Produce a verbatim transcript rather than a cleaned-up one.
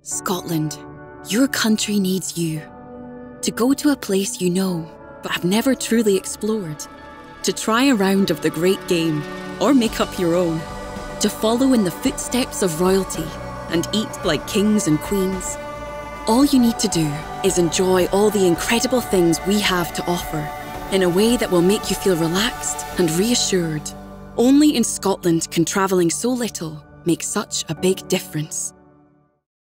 Scotland, your country needs you. To go to a place you know, but have never truly explored. To try a round of the great game, or make up your own. To follow in the footsteps of royalty, and eat like kings and queens. All you need to do is enjoy all the incredible things we have to offer, in a way that will make you feel relaxed and reassured. Only in Scotland can travelling so little make such a big difference.